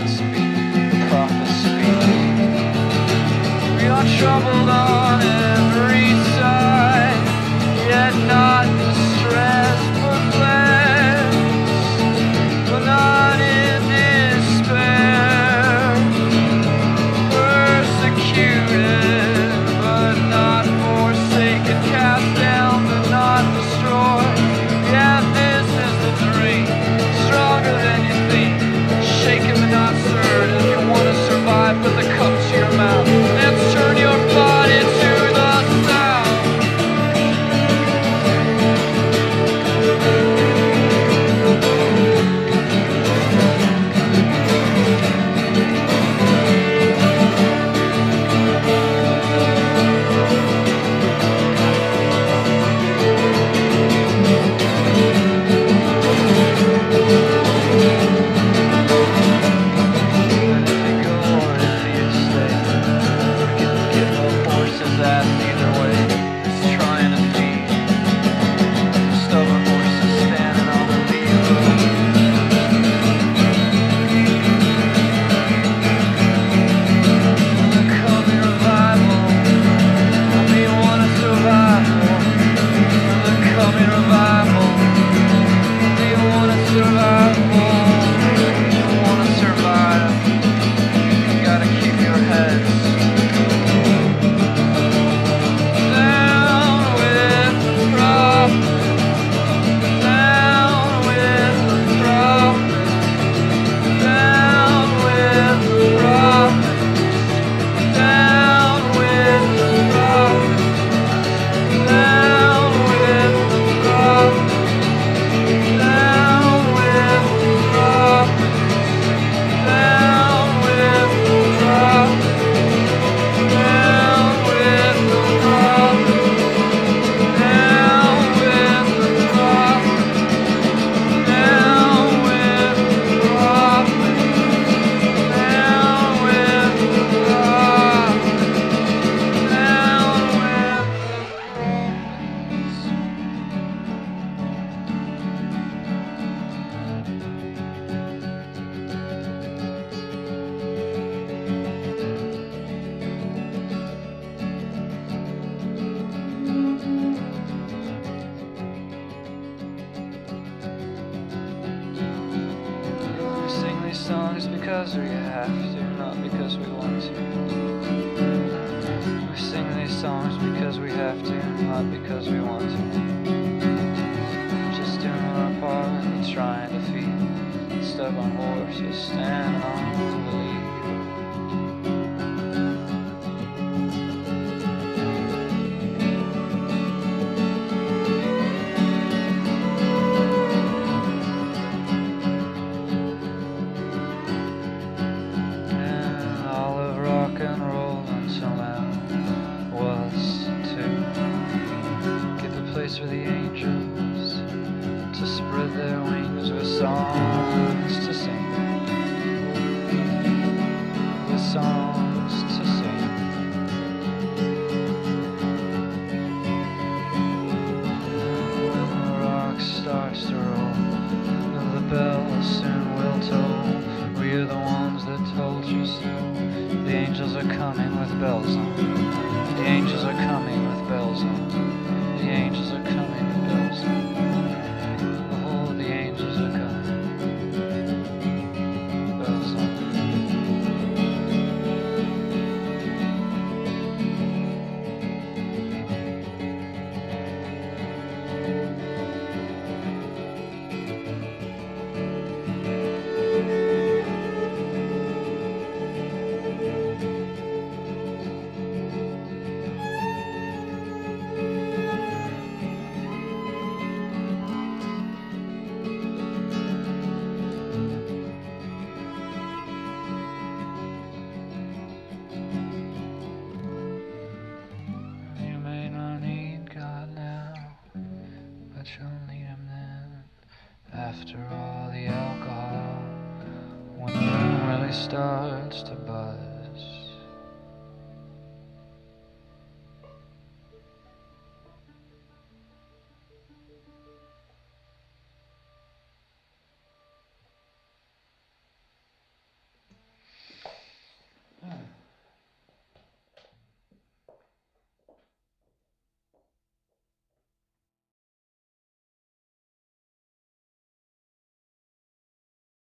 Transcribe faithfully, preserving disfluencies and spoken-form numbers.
prophets speak, the prophets speak. We are troubled on every side, yet not distressed but blessed. We're not in despair, persecuted but not forsaken, cast down but not destroyed. Yeah, this is the dream, stronger than you think, shaken but not stirred. If you want to survive, put the cup to your mouth and turn your body to the sound. Songs because we have to, not because we want to. We sing these songs because we have to, not because we want to. Just doing our part and trying to feed stubborn horses standing on the lead. For the angels to spread their wings with songs to sing, with songs to sing. When the rock starts to roll, the bells soon will toll. We are the ones that told you so. The angels are coming with bells on. The angels are coming with bells on. The angels are coming with bells on. Oh, the angels are coming. Bells on. You'll need him then. After all the alcohol, when the room really starts to buzz.